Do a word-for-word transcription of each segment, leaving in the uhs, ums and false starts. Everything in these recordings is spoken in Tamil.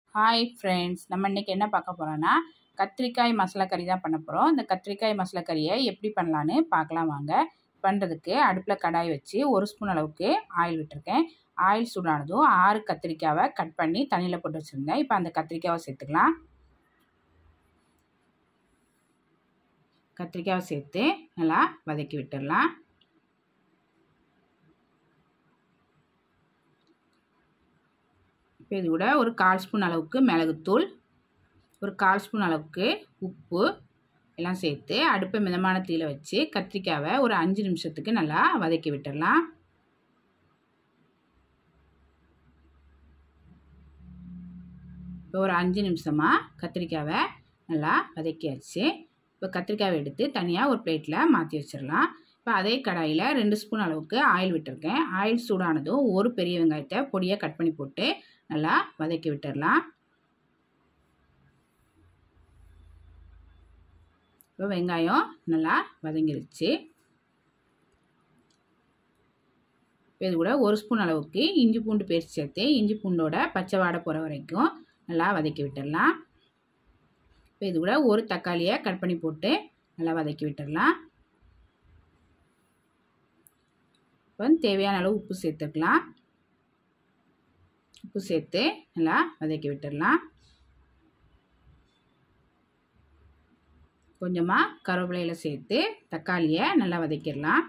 ஹாய் ஃப்ரெண்ட்ஸ், நம்ம இன்றைக்கி என்ன பார்க்க போகிறோன்னா கத்திரிக்காய் மசாலா கறி தான் பண்ண போகிறோம். இந்த கத்திரிக்காய் மசாலா கறியை எப்படி பண்ணலான்னு பார்க்கலாம் வாங்க. பண்ணுறதுக்கு அடுப்பில் கடாய் வச்சு ஒரு ஸ்பூன் அளவுக்கு ஆயில் விட்டுருக்கேன். ஆயில் சூடானதும் ஆறு கத்திரிக்காவை கட் பண்ணி தண்ணியில் போட்டு வச்சுருந்தேன். இப்போ அந்த கத்திரிக்காவை சேர்த்துக்கலாம். கத்திரிக்காவை சேர்த்து நல்லா வதக்கி விட்டுடலாம். இப்போ இது கூட ஒரு கால் ஸ்பூன் அளவுக்கு மிளகுத்தூள், ஒரு கால் ஸ்பூன் அளவுக்கு உப்பு எல்லாம் சேர்த்து அடுப்பை மிதமான தீயில வச்சு கத்திரிக்காவை ஒரு அஞ்சு நிமிஷத்துக்கு நல்லா வதக்கி விட்டுடலாம். இப்போ ஒரு அஞ்சு நிமிஷமாக கத்திரிக்காவை நல்லா வதக்கியாச்சு. இப்போ கத்திரிக்காவை எடுத்து தனியாக ஒரு பிளேட்டில் மாற்றி வச்சிடலாம். இப்போ அதே கடாயில் ரெண்டு ஸ்பூன் அளவுக்கு ஆயில் விட்டுருக்கேன். ஆயில் சூடானதும் ஒரு பெரிய வெங்காயத்தை பொடியாக கட் பண்ணி போட்டு நல்லா வதக்கி விட்டுடலாம். இப்போ வெங்காயம் நல்லா வதங்கிடுச்சு. இப்போ இது கூட ஒரு ஸ்பூன் அளவுக்கு இஞ்சி பூண்டு பேஸ்ட் சேர்த்து இஞ்சி பூண்டோட பச்சை வாடை போகிற வரைக்கும் நல்லா வதக்கி விட்டுடலாம். இப்போ இது கூட ஒரு தக்காளியை கட் பண்ணி போட்டு நல்லா வதக்கி விட்டுடலாம். இப்போ தேவையான அளவு உப்பு சேர்த்துக்கலாம். உப்பு சேர்த்து நல்லா வதக்கி விட்டுடலாம். கொஞ்சமாக கருவேப்பிலையில் சேர்த்து தக்காளியை நல்லா வதக்கிடலாம்.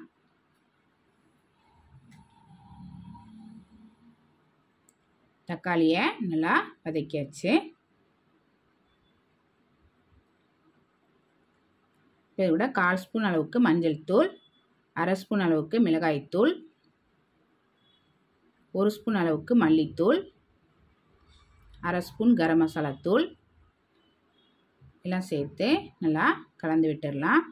தக்காளியை நல்லா வதக்கியாச்சு. இதை விட கால் ஸ்பூன் அளவுக்கு மஞ்சள் தூள், அரை ஸ்பூன் அளவுக்கு மிளகாய்த்தூள், ஒரு ஸ்பூன் அளவுக்கு மல்லித்தூள், அரை ஸ்பூன் கரம் மசாலா தூள் எல்லாம் சேர்த்து நல்லா கலந்து விட்டுடலாம்.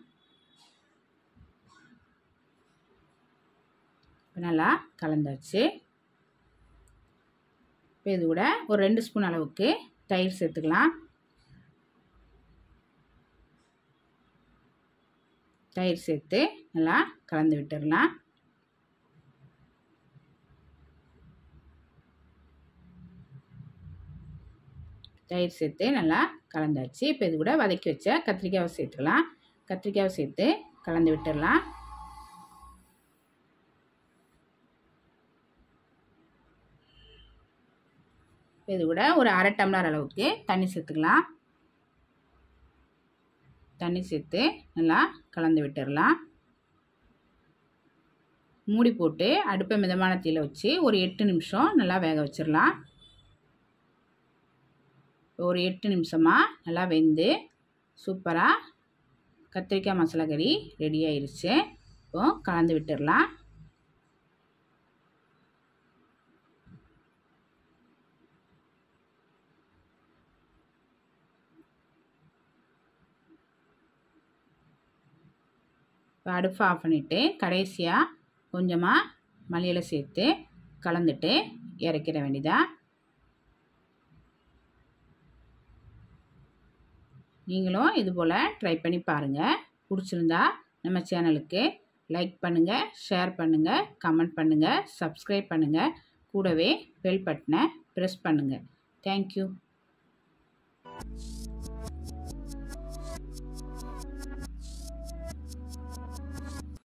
நல்லா கலந்தாச்சு. இப்போ இது கூட ஒரு ரெண்டு ஸ்பூன் அளவுக்கு தயிர் சேர்த்துக்கலாம். தயிர் சேர்த்து நல்லா கலந்து விட்டுடலாம். தயிர் சேர்த்து நல்லா கலந்தாச்சு. இப்போ இது கூட வதக்கி வச்ச கத்திரிக்காவை சேர்த்துக்கலாம். கத்திரிக்காவை சேர்த்து கலந்து விட்டுடலாம். இது கூட ஒரு அரை டம்ளர் அளவுக்கு தண்ணி சேர்த்துக்கலாம். தண்ணி சேர்த்து நல்லா கலந்து விட்டுடலாம். மூடி போட்டு அடுப்பை மிதமான தீயில வச்சு ஒரு எட்டு நிமிஷம் நல்லா வேக வச்சிடலாம். ஒரு எட்டு நிமிஷமாக நல்லா வெந்து சூப்பராக கத்திரிக்காய் மசாலா கறி ரெடி ஆயிடுச்சு. இப்போ கலந்து விட்டுடலாம். இப்போ அடுப்பு ஆஃப் பண்ணிவிட்டு கடைசியாக கொஞ்சமாக மல்லியில சேர்த்து கலந்துட்டு இறக்கிட வேண்டியதா. நீங்களும் இது போல் ட்ரை பண்ணி பாருங்கள். பிடிச்சிருந்தா நம்ம சேனலுக்கு லைக் பண்ணுங்கள், ஷேர் பண்ணுங்கள், கமெண்ட் பண்ணுங்கள், சப்ஸ்கிரைப் பண்ணுங்கள். கூடவே பெல் பட்டனை ப்ரெஸ் பண்ணுங்கள். தேங்க்யூ.